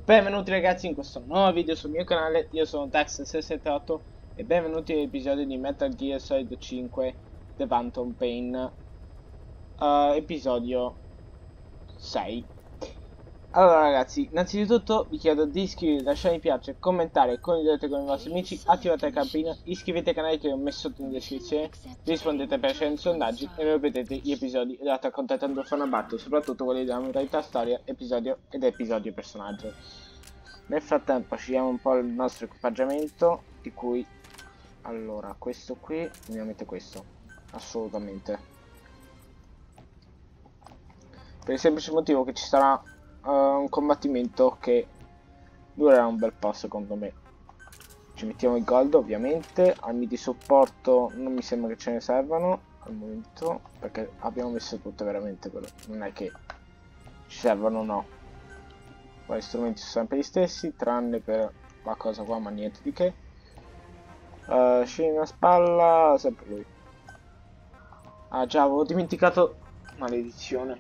Benvenuti ragazzi in questo nuovo video sul mio canale. Io sono Tex678 e benvenuti all'episodio di Metal Gear Solid 5 The Phantom Pain, episodio 6. Allora ragazzi, innanzitutto vi chiedo di iscrivervi, lasciare mi piace, commentare, condividete con i vostri amici, attivate la campanella, iscrivetevi ai canali che ho messo sotto in descrizione, rispondete per recenti sondaggi e non ripetete gli episodi ed Attack on Titan 2 Fan Battle, soprattutto quelli della modalità storia, episodio ed episodio personaggio. Nel frattempo scegliamo un po' il nostro equipaggiamento, di cui allora questo qui, ovviamente questo, assolutamente, per il semplice motivo che ci sarà un combattimento che durerà un bel po' secondo me. Ci mettiamo il gold ovviamente, armi di supporto non mi sembra che ce ne servano al momento, perché abbiamo messo tutte veramente, però non è che ci servono, no. Poi gli strumenti sono sempre gli stessi, tranne per la cosa qua, ma niente di che. Scena a spalla, sempre lui. Ah già, avevo dimenticato, maledizione.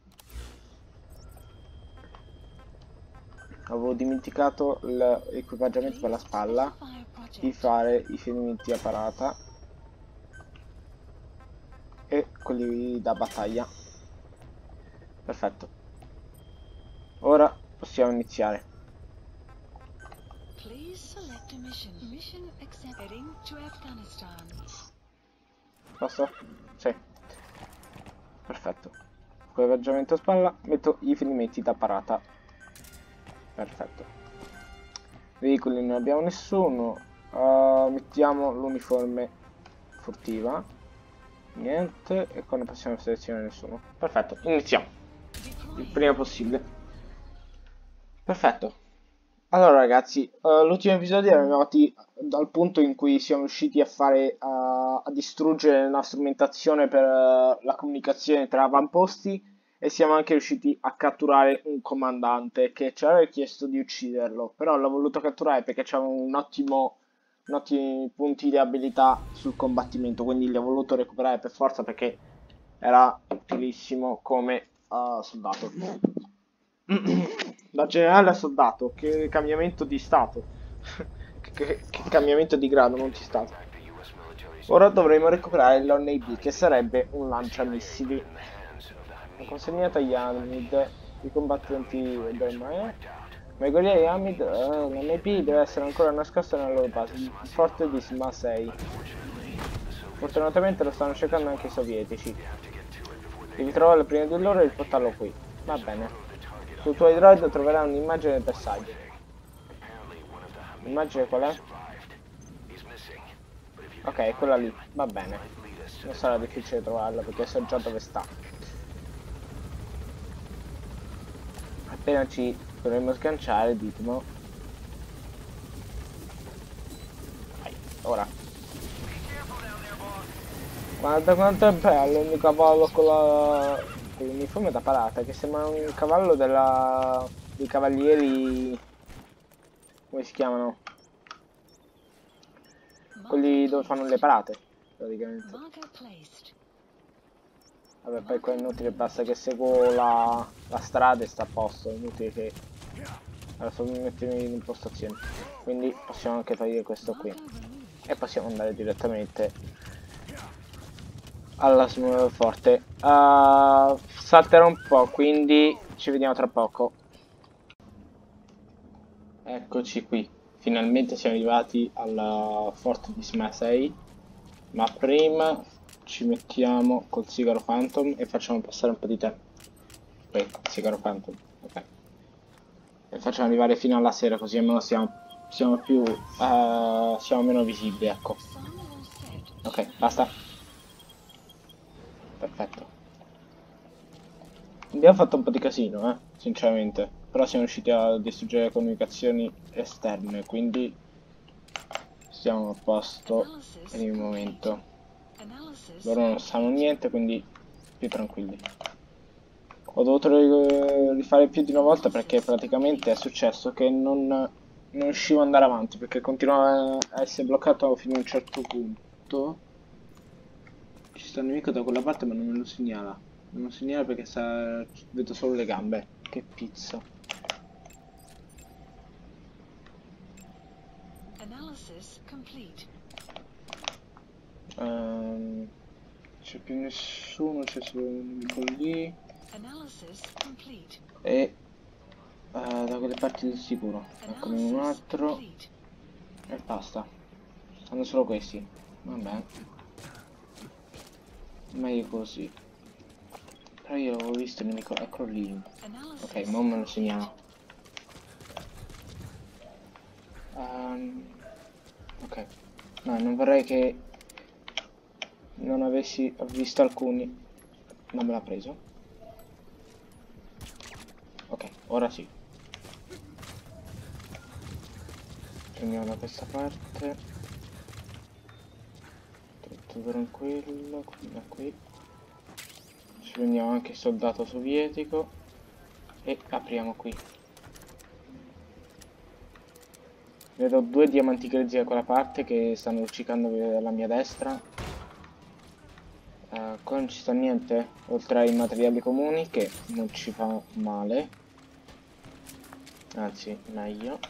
Avevo dimenticato l'equipaggiamento per la spalla, di fare i fermenti a parata e quelli da battaglia. Perfetto. Ora possiamo iniziare. Posso? Sì. Perfetto. Equipaggiamento a spalla, metto i fermenti da parata. Perfetto. Veicoli non abbiamo nessuno. Mettiamo l'uniforme furtiva. Niente. E qua non possiamo selezionare nessuno. Perfetto, iniziamo il prima possibile. Perfetto. Allora ragazzi, l'ultimo episodio eravamo arrivati dal punto in cui siamo riusciti a fare a distruggere la strumentazione per la comunicazione tra avamposti. E siamo anche riusciti a catturare un comandante che ci aveva chiesto di ucciderlo, però l'ho voluto catturare perché c'aveva ottimi punti di abilità sul combattimento, quindi li ho voluto recuperare per forza perché era utilissimo come soldato. Da generale a soldato, che cambiamento di stato, che cambiamento di grado, non di stato. Ora dovremo recuperare l'ONAB, che sarebbe un lanciamissili. Ho consegnato agli Hamid i combattenti del Mae. Ma i guerrieri Hamid, l'NP deve essere ancora nascosto nella loro base, il forte di Sma 6. Fortunatamente lo stanno cercando anche i sovietici. Devi trovarlo prima di loro e riportarlo qui. Va bene. Sul tuo droid troverai un'immagine del bersaglio. L'immagine qual è? Ok, quella lì. Va bene. Non sarà difficile trovarla perché so già dove sta. Appena ci dovremmo sganciare, ditelo. Vai, ora. Guarda quanto è bello il mio cavallo con l'uniforme da parata, che sembra un cavallo dei cavalieri. Come si chiamano? Quelli dove fanno le parate, praticamente. Vabbè, poi qua è inutile, basta che seguo la strada e sta a posto, è inutile che adesso mi mettermi in impostazione. Quindi possiamo anche togliere questo qui e possiamo andare direttamente alla forte. Salterò un po', quindi ci vediamo tra poco. Eccoci qui, finalmente siamo arrivati alla forte di Sma 6, ma prima ci mettiamo col sigaro Phantom e facciamo passare un po' di tempo. Qui, sigaro Phantom, ok. E facciamo arrivare fino alla sera, così almeno siamo meno visibili, ecco. Ok, basta. Perfetto. Abbiamo fatto un po' di casino, sinceramente. Però siamo riusciti a distruggere le comunicazioni esterne, quindi stiamo a posto per il momento. Loro non sanno niente, quindi più tranquilli. Ho dovuto rifare più di una volta perché praticamente è successo che non riuscivo ad andare avanti, perché continuava a essere bloccato fino a un certo punto. Ci sta un nemico da quella parte ma non me lo segnala. Non segnala perché vedo solo le gambe. Che pizza. C'è più nessuno, c'è solo un nemico lì. E da quelle parti del sicuro. Eccone un altro. E basta. Stanno solo questi. Vabbè. Meglio così. Però io l'avevo visto il nemico. Eccolo lì. Ok, mo me lo segniamo. Ok. No, non vorrei che non avessi visto alcuni. Non me l'ha preso. Ok, ora sì. Prendiamo da questa parte. Tutto tranquillo. Da qui. Ci prendiamo anche il soldato sovietico. E apriamo qui. Vedo 2 diamanti grezzi da quella parte che stanno luccicando alla mia destra. Qua non ci sta niente, oltre ai materiali comuni, che non ci fa male. Anzi, meglio.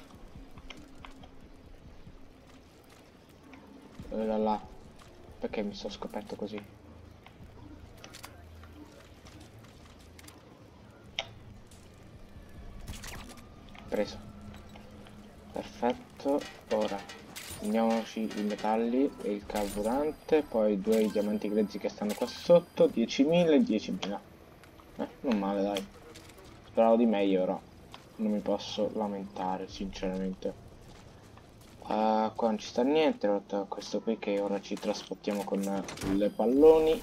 Là. Perché mi sono scoperto così? Preso. Perfetto, ora prendiamoci i metalli e il carburante, poi 2 diamanti grezzi che stanno qua sotto, 10.000 e 10.000. Non male, dai. Speravo di meglio, ora non mi posso lamentare, sinceramente. Qua non ci sta niente, ho fatto questo qui che ora ci trasportiamo con le palloni.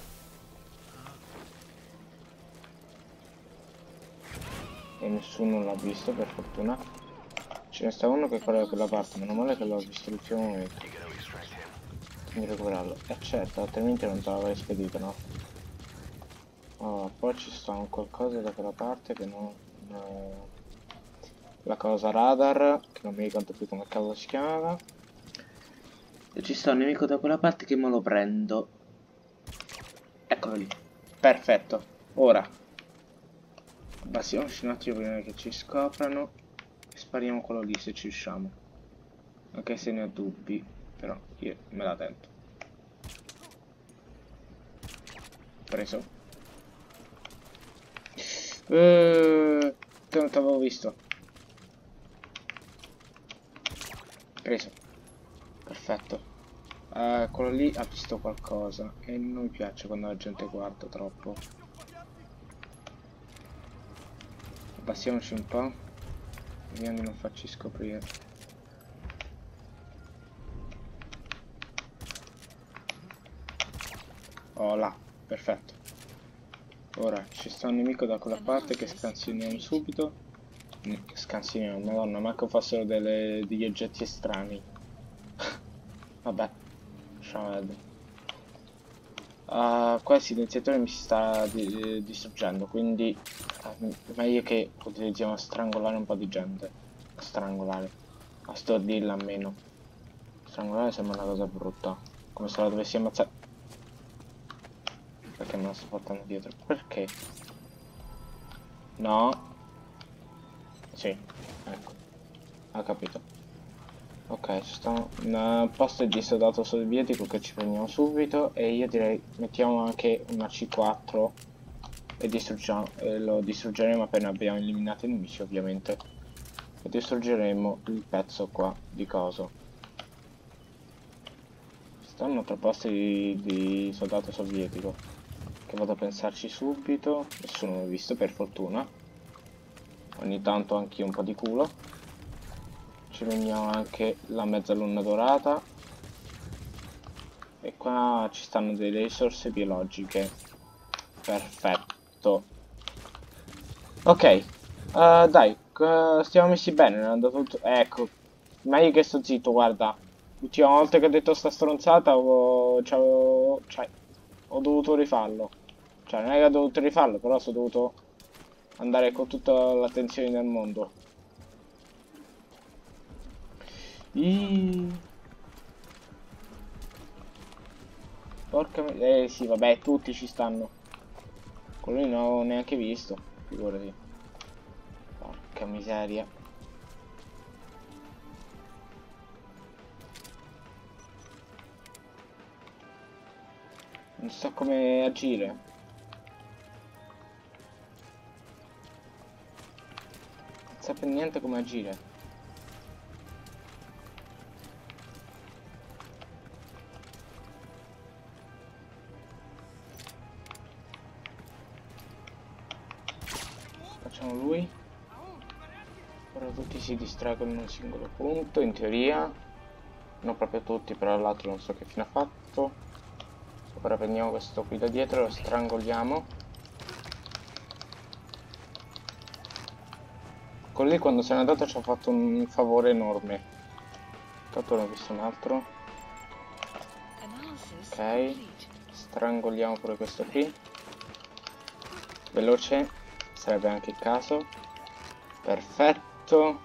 E nessuno l'ha visto, per fortuna. Ce ne sta uno che corre da quella parte, meno male che l'ho visto all'ultimo momento. Quindi recuperarlo. Certo, altrimenti non te l'avrei spedito, no? Oh, poi ci sta un qualcosa da quella parte che non... la cosa radar, che non mi ricordo più come cavolo si chiamava. E ci sta un nemico da quella parte che me lo prendo. Eccolo lì. Perfetto. Ora. Abbassiamoci un attimo prima che ci scoprano. E spariamo quello lì se ci riusciamo. Anche se ne ho dubbi. Però io me la tento. Preso. Non t'avevo visto. Preso. Perfetto. Quello lì ha visto qualcosa. E non mi piace quando la gente guarda troppo. Abbassiamoci un po'. Vediamo di non farci scoprire. Oh là, perfetto. Ora ci sta un nemico da quella parte che scansioniamo subito. Scansioniamo, madonna, manco fossero degli oggetti estranei. Vabbè, lasciamo perdere. Qua il silenziatore mi si sta distruggendo, quindi meglio che utilizziamo a strangolare un po' di gente. A strangolare, a stordirla almeno. Strangolare sembra una cosa brutta, come se la dovessi ammazzare. Perché me la sto portando dietro? Perché? No. Sì, ecco. Ha capito. Ok, ci sta un posto di soldato sovietico che ci prendiamo subito. E io direi mettiamo anche una C4 e distruggiamo, lo distruggeremo appena abbiamo eliminato i nemici, ovviamente. E distruggeremo il pezzo qua di coso. Stanno 3 posti di soldato sovietico. Che vado a pensarci subito. Nessuno l'ha visto, per fortuna. Ogni tanto anche un po' di culo. Ci prendiamo anche la mezzaluna dorata. E qua ci stanno delle risorse biologiche. Perfetto. Ok. Dai, stiamo messi bene. È andato tutto... Ecco. Meglio che sto zitto, guarda. L'ultima volta che ho detto sta stronzata ho dovuto rifarlo. Cioè, non è che ho dovuto rifarlo, però sono dovuto andare con tutta l'attenzione del mondo. Porca miseria. Sì, vabbè, tutti ci stanno. Quello lì non avevo neanche visto. Figurati. Porca miseria. Non so come agire. Non so per niente come agire. Facciamo lui. Ora tutti si distraggono in un singolo punto, in teoria. Non proprio tutti, però l'altro non so che fine ha fatto. Ora prendiamo questo qui da dietro e lo strangoliamo. Con lì quando se n'è andato ci ha fatto un favore enorme. Tanto ne ho visto un altro. Ok. Strangoliamo pure questo qui. Veloce. Sarebbe anche il caso. Perfetto.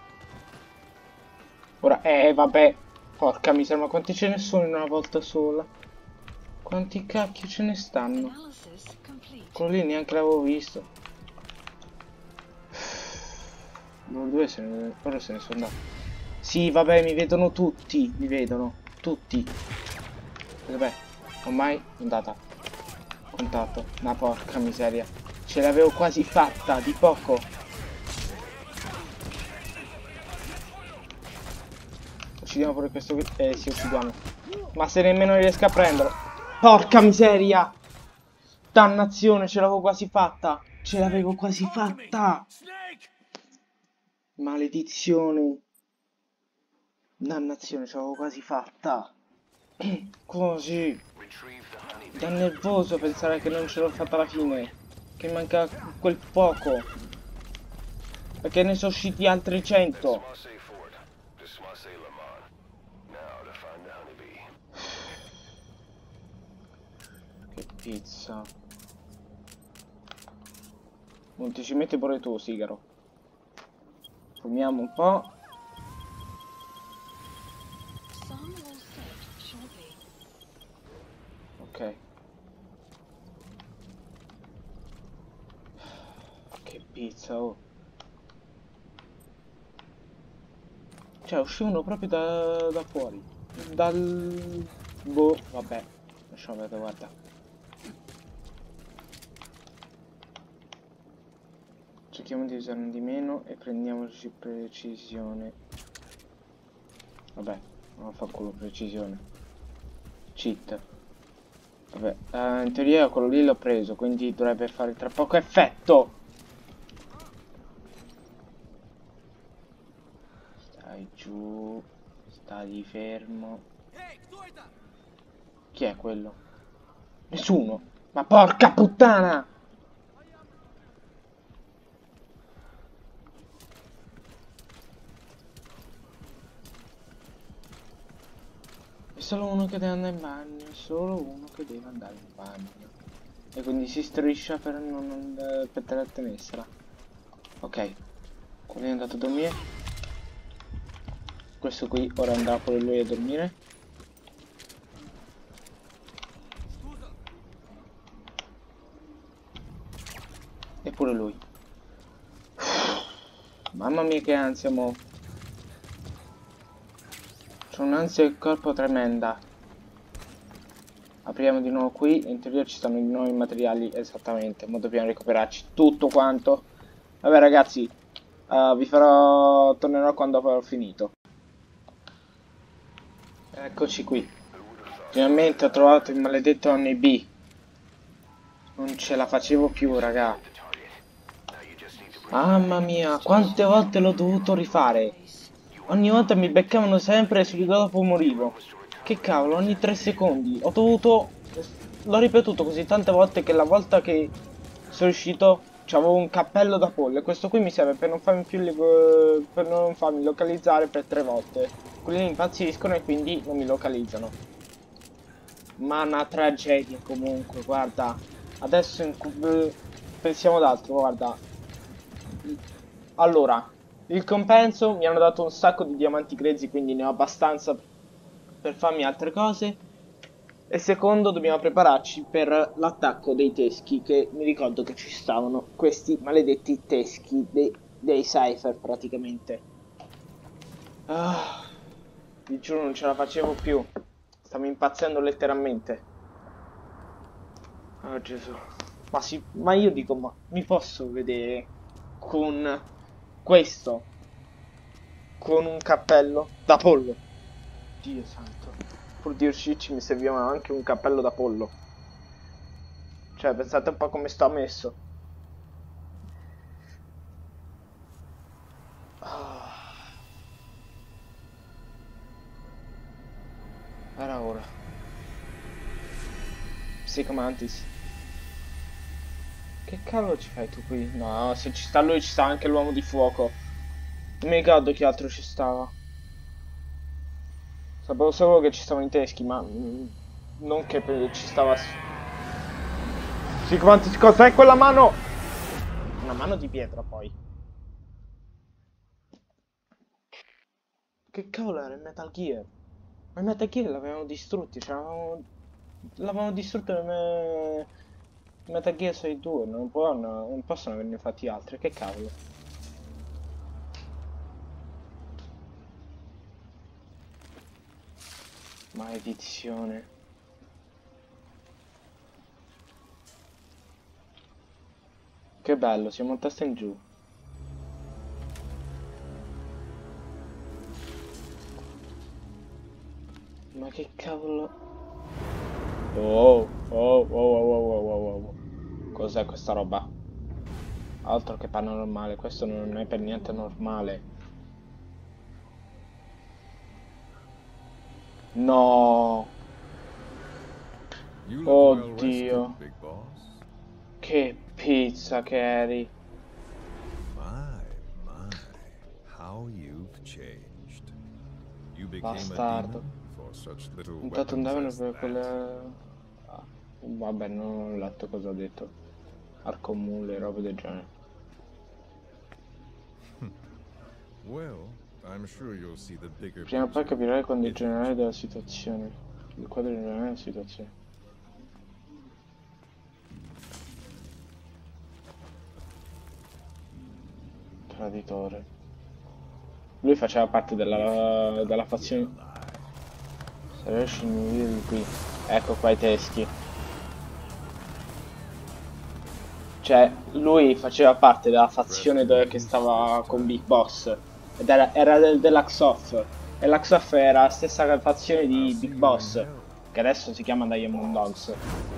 Ora, vabbè. Porca miseria, ma quanti ce ne sono in una volta sola? Quanti cacchio ce ne stanno? Quello lì neanche l'avevo visto. Ora se ne sono andato. Sì, vabbè, mi vedono tutti. Mi vedono. Tutti. Vabbè, ormai è andata. Contatto. Ma porca miseria. Ce l'avevo quasi fatta, di poco. Uccidiamo pure questo qui. Sì, uccidiamo. Ma se nemmeno riesco a prenderlo. Porca miseria. Dannazione, ce l'avevo quasi fatta. Ce l'avevo quasi fatta. Maledizione. Dannazione, ce l'avevo quasi fatta. Così. Da nervoso pensare che non ce l'ho fatta alla fine. Che manca quel poco. Perché ne sono usciti altri 100. Che pizza. Non ti ci metti pure tu, Sigaro. Fumiamo un po'. Ok. Che pizza, oh. Cioè, uscivano proprio da fuori. Boh, vabbè. Lasciamo vedere, guarda. Cerchiamo di usarne di meno e prendiamoci precisione. Vabbè, non fa culo precisione. Cheat. Vabbè, in teoria quello lì l'ho preso, quindi dovrebbe fare tra poco effetto. Stai giù, stai fermo. Chi è quello? Nessuno. Ma porca puttana! È solo uno che deve andare in bagno, è solo uno che deve andare in bagno. E quindi si striscia per non per tenersela. Ok, quello è andato a dormire. Questo qui ora andrà pure lui a dormire. E pure lui. Mamma mia che ansia, mo. C'ho un'ansia del corpo tremenda. Apriamo di nuovo qui. In teoria ci stanno i nuovi materiali esattamente. Ma dobbiamo recuperarci tutto quanto. Vabbè ragazzi, vi farò... tornerò quando avrò finito. Eccoci qui. Finalmente ho trovato il maledetto Honey Bee. Non ce la facevo più, raga. Mamma mia, quante volte l'ho dovuto rifare. Ogni volta mi beccavano sempre e subito dopo morivo. Che cavolo, ogni 3 secondi. Ho dovuto... L'ho ripetuto così tante volte che la volta che sono uscito c'avevo un cappello da pollo. E questo qui mi serve per non farmi più per non farmi localizzare per 3 volte. Quelli impazziscono e quindi non mi localizzano. Ma una tragedia comunque, guarda. Adesso pensiamo ad altro, guarda. Allora, il compenso mi hanno dato un sacco di diamanti grezzi, quindi ne ho abbastanza per farmi altre cose. E secondo, dobbiamo prepararci per l'attacco dei teschi, che mi ricordo che ci stavano questi maledetti teschi dei Cypher praticamente. Vi giuro non ce la facevo più. Stavo impazzendo letteralmente. Oh Gesù. Ma io dico, ma mi posso vedere con questo? Con un cappello da pollo? Dio santo. Pur di uscirci mi serviva anche un cappello da pollo. Cioè, pensate un po' come sto messo. Ah, era ora. Psicomantis. Che cavolo ci fai tu qui? No, se ci sta lui ci sta anche l'uomo di fuoco. Non mi ricordo chi altro ci stava. Sapevo solo che ci stavano i teschi, ma non che ci stava... Psicomantis, cos'è quella mano? Una mano di pietra poi. Che cavolo era il Metal Gear? Ma il Metal Gear l'avevano distrutti, cioè l'avevano distrutto nel Metal Gear Solid 2, non possono averne fatti altri, che cavolo. Maledizione. Che bello, siamo a testa in giù. Ma che cavolo... Oh, oh, oh, oh, oh, oh, oh, oh. Cos'è questa roba? Altro che paranormale, questo non è per niente normale. No! Oddio! Che pizza che eri! Bastardo. Intanto andavano per quelle... Ah, vabbè, non ho letto cosa ho detto. Arcomule, robe del genere. Prima o poi capirai quando il generale della situazione. Il quadro generale della situazione. Traditore. Lui faceva parte della fazione. Se riesci in un video di qui. Ecco qua i teschi. Cioè, lui faceva parte della fazione che stava con Big Boss. Ed era dell'Axoff. E l'Axoff era la stessa fazione di Big Boss. Che adesso si chiama Diamond Dogs.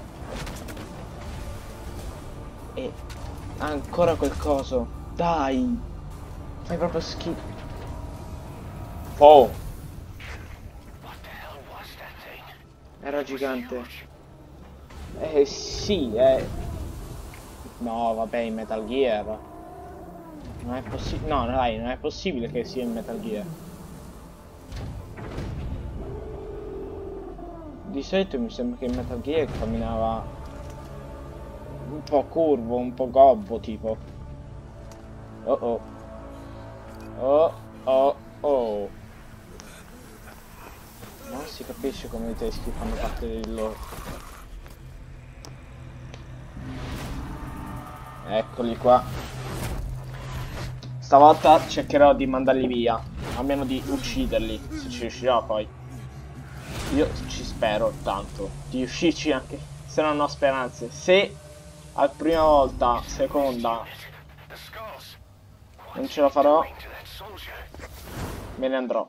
E ancora quel coso. Dai! Fai proprio schifo. Oh! Era gigante. Sì, No, vabbè, in Metal Gear. Non è possibile. No, dai, non è possibile che sia in Metal Gear. Di solito mi sembra che in Metal Gear camminava un po' curvo, un po' gobbo, tipo. Oh oh. Oh oh oh. Non si capisce come i teschi fanno parte del loro. Eccoli qua. Stavolta cercherò di mandarli via. Almeno di ucciderli. Se ci riuscirò poi. Io ci spero tanto. Di uscirci anche. Se non ho speranze. Se al prima volta, seconda, non ce la farò, me ne andrò.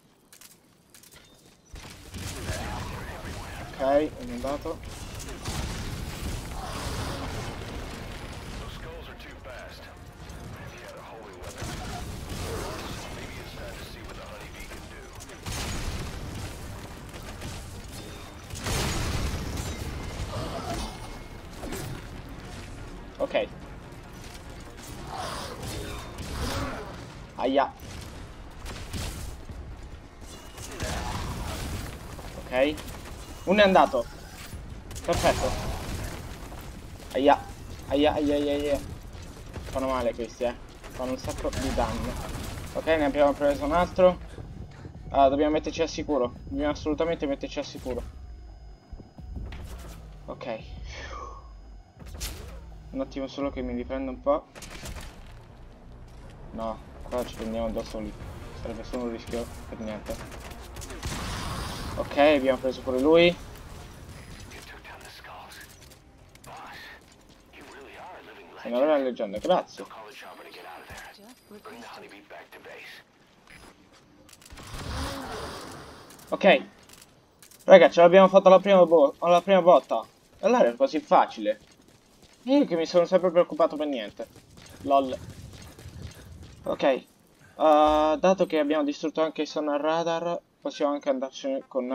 Ok, è andato. Ok. Aia. Ok. Uno è andato. Perfetto. Aia. Aia, aia, aia, aia. Fanno male questi, fanno un sacco di danno. Ok, ne abbiamo preso un altro. Allora, dobbiamo metterci al sicuro. Dobbiamo assolutamente metterci al sicuro. Ok. Un attimo solo che mi riprendo un po'. No, qua ci prendiamo da soli. Sarebbe solo un rischio per niente. Ok, abbiamo preso pure lui. Una vera leggenda, grazie. Ok. Raga, ce l'abbiamo fatta alla prima volta. Allora era così facile. Io che mi sono sempre preoccupato per niente. LOL. Ok. Dato che abbiamo distrutto anche il sonar radar, possiamo anche andarcene con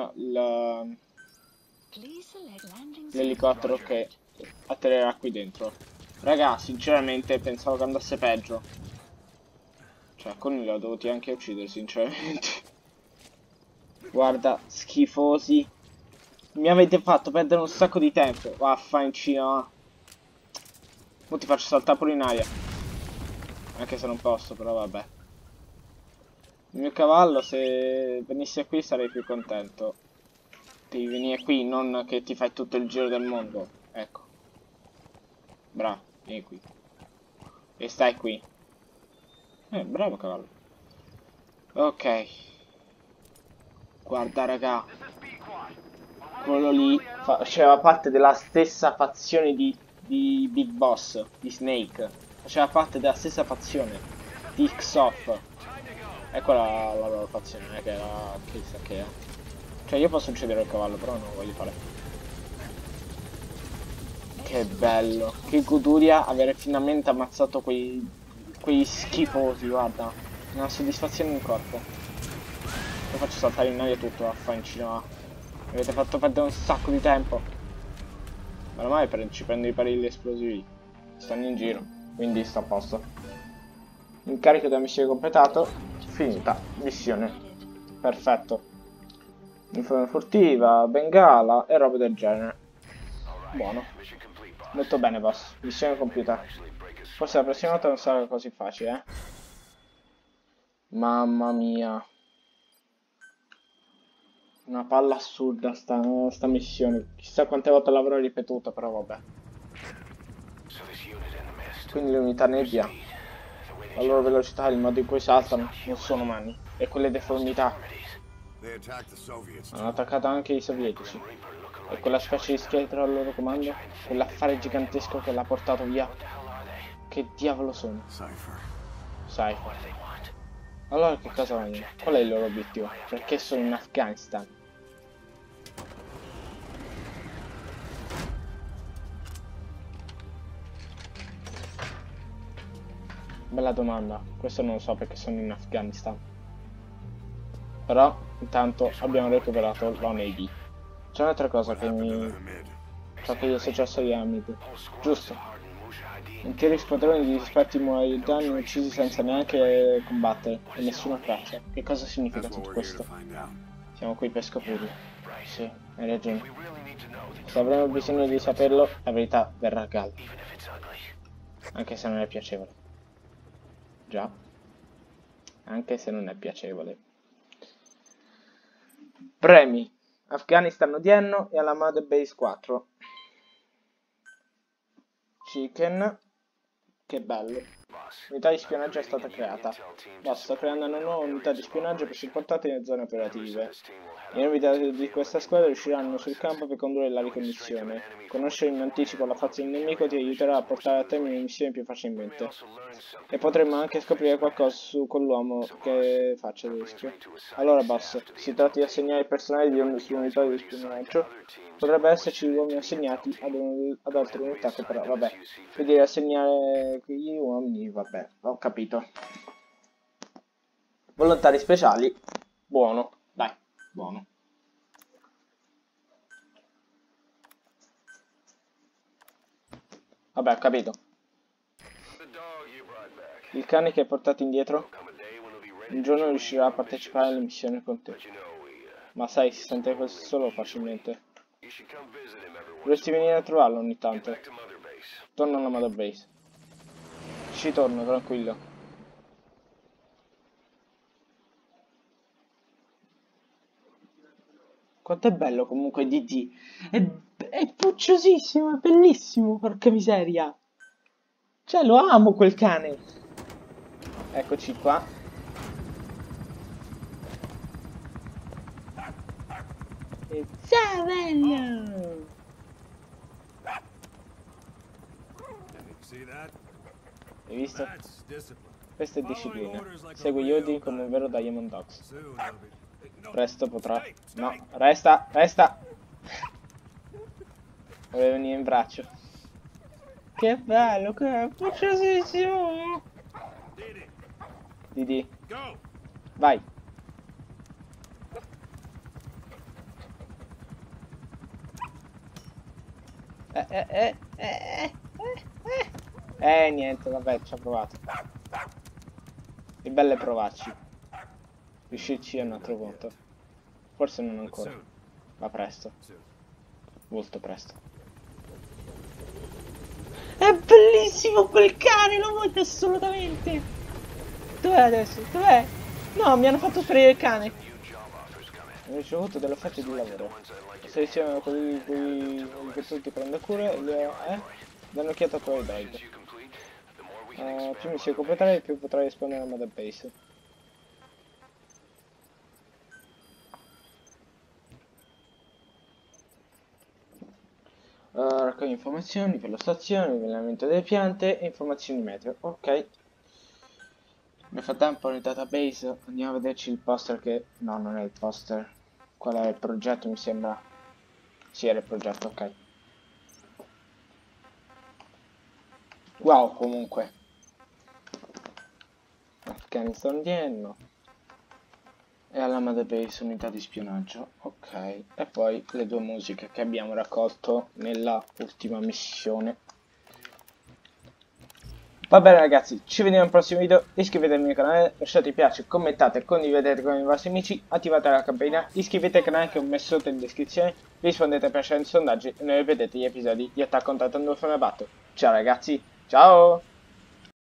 l'elicottero che atterrerà qui dentro. Raga, sinceramente pensavo che andasse peggio. Cioè, con li ho dovuti anche uccidere, sinceramente. Guarda, schifosi. Mi avete fatto perdere un sacco di tempo. Vaffancino. Ora ti faccio saltare pure in aria. Anche se non posso, però vabbè. Il mio cavallo, se venisse qui sarei più contento. Devi venire qui, non che ti fai tutto il giro del mondo. Ecco. Bravo, vieni qui. E stai qui. Bravo cavallo. Ok. Guarda raga. Quello lì faceva parte della stessa fazione di Big Boss, di Snake. Faceva parte della stessa fazione di Xoff. Ecco la loro fazione, non è che era chissà che è. Cioè io posso uccidere il cavallo, però non lo voglio fare. Che bello. Che goduria avere finalmente ammazzato quei schifosi, guarda. Una soddisfazione in corpo. Lo faccio saltare in aria tutto, vaffancino. Mi avete fatto perdere un sacco di tempo. Ma ormai ci prendo i barili esplosivi. Stanno in giro, quindi sta a posto. Incarico della missione completato. Finita. Missione. Perfetto. Informe furtiva, bengala e roba del genere. Buono. Molto bene, boss. Missione compiuta. Forse la prossima volta non sarà così facile, eh. Mamma mia. Una palla assurda sta missione. Chissà quante volte l'avrò ripetuta, però vabbè. Quindi le unità nebbia. La loro velocità, il modo in cui saltano, non sono umani. E quelle deformità. Hanno attaccato anche i sovietici. E quella specie di scheletro al loro comando? Quell'affare gigantesco che l'ha portato via? Che diavolo sono? Cypher. Allora che cosa vogliono? Qual è il loro obiettivo? Perché sono in Afghanistan? Bella domanda, questo non lo so perché sono in Afghanistan. Però intanto abbiamo recuperato l'Onavy. C'è un'altra cosa che mi... ciò che gli è successo agli Hamid. Giusto. Interi squadroni di esperti mujahideen uccisi senza neanche combattere e nessuna traccia. Che cosa significa tutto questo? Siamo qui per scoprirlo. Sì, hai ragione. Se avremo bisogno di saperlo, la verità verrà a galla. Anche se non è piacevole. Già, anche se non è piacevole. Premi. Afghanistan odierno e alla Mother Base 4. Chicken. Che bello. L'unità di spionaggio è stata creata. Boss sta creando una nuova unità di spionaggio per supportare le zone operative. I nuovi dati di questa squadra riusciranno sul campo per condurre la ricognizione. Conoscere in anticipo la fazione del nemico ti aiuterà a portare a termine le missioni più facilmente. E potremmo anche scoprire qualcosa su quell'uomo che faccia il rischio. Allora boss, si tratta di assegnare il personale sull'unità di spionaggio. Potrebbe esserci uomini assegnati ad altre unità che però, vabbè. Quindi assegnare gli uomini, vabbè, ho capito. Volontari speciali, buono, dai, buono. Vabbè, ho capito. Il cane che hai portato indietro? Un giorno riuscirà a partecipare alle missioni con te. Ma sai, si sente solo facilmente. Dovresti venire a trovarlo ogni tanto. Torna alla Mother Base. Ci torno, tranquillo. Quanto è bello comunque DD. È pucciosissimo, è bellissimo, porca miseria. Cioè, lo amo quel cane. Eccoci qua. E ciao bello. Hai visto? Questa è disciplina. Segui gli ordini come un vero Diamond Dogs. Presto potrà... No, resta, resta! Vuole venire in braccio. Che bello, che è pucciosissimo! Didi, vai! Niente, vabbè, ci ho provato. Che belle provarci. Riuscirci a un altro punto. Forse non ancora. Ma presto. Molto presto. È bellissimo quel cane, lo voglio assolutamente. Dov'è adesso? Dov'è? No, mi hanno fatto sparire il cane. Ho ricevuto delle offerte di lavoro. Se dicevano quelli di cui tu ti prendi cura, danno un'occhiata a tuoi dog. Più missioni completare, più potrai rispondere alla database. Raccogli informazioni per la stazione, l'allenamento delle piante e informazioni meteo. Ok. Nel frattempo nel database andiamo a vederci il poster che... No, non è il poster. Qual è il progetto, mi sembra? Sì, era il progetto, ok. Wow, comunque. Afghanistan odierno. E alla database unità di spionaggio. Ok. E poi le due musiche che abbiamo raccolto nella ultima missione. Va bene ragazzi, ci vediamo al prossimo video, iscrivetevi al mio canale, lasciate mi piace, commentate, condividete con i vostri amici, attivate la campanella, iscrivetevi al canale che ho messo sotto in descrizione, rispondete ai precedenti sondaggi e noi vedete gli episodi di Attack on Titan 2 Battle. Ciao ragazzi, ciao!